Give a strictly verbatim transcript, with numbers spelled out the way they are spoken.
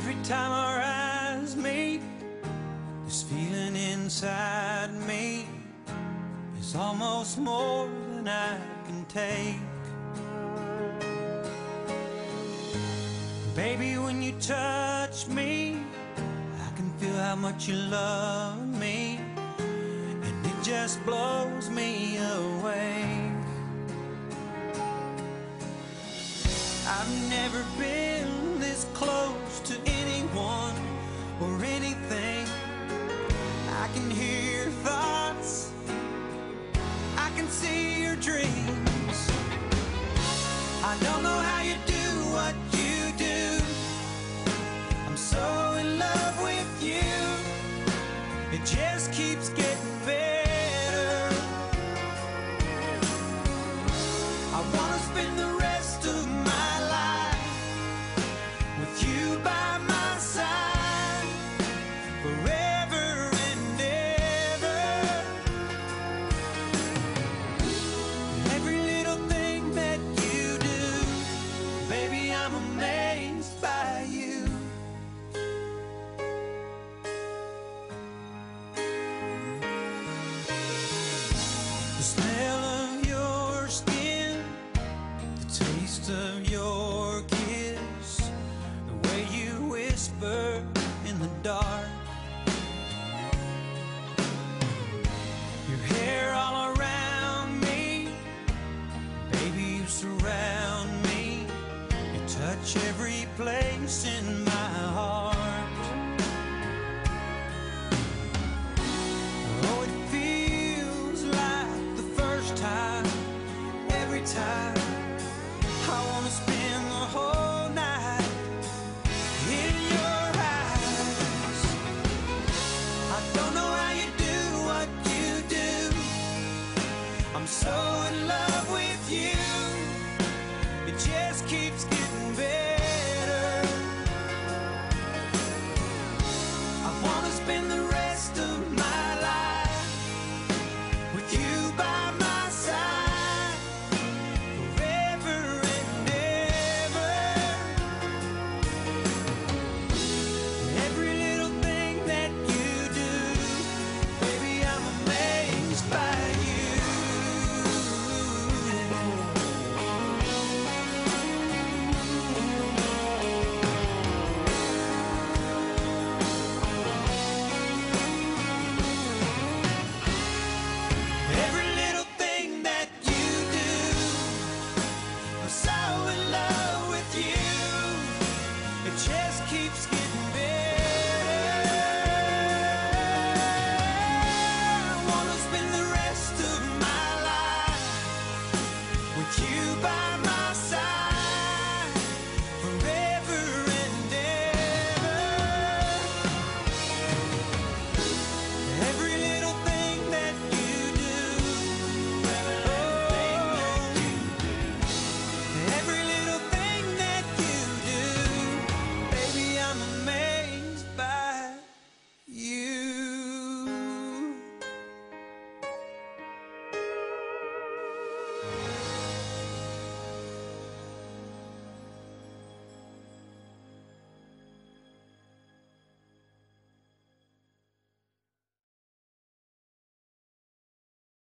Every time our eyes meet, this feeling inside me is almost more than I can take. Baby, when you touch me, I can feel how much you love me, and it just blows me away. I've never been this close to anyone or anything. I can hear your thoughts, I can see your dreams. I don't know how you do what you do. I'm so in love with you. It just keeps getting better. I wanna spend the rest of my life with you by my side, forever and ever. Every little thing that you do, baby, I'm amazed by you. The smell of your skin, the taste of your kiss, the way you whisper in the dark, your hair all around me, baby, you surround me, you touch every place in my heart. Oh, it feels like the first time, every time. I wanna spend the whole night in your eyes. I don't know how you do what you do. I'm so in love with you. It just keeps getting better. I wanna spend the rest of my life with you by my side, forever and ever. Every little thing that you do, baby, I'm amazed by you. Every little thing that you do, I'm so in love with you. It just keeps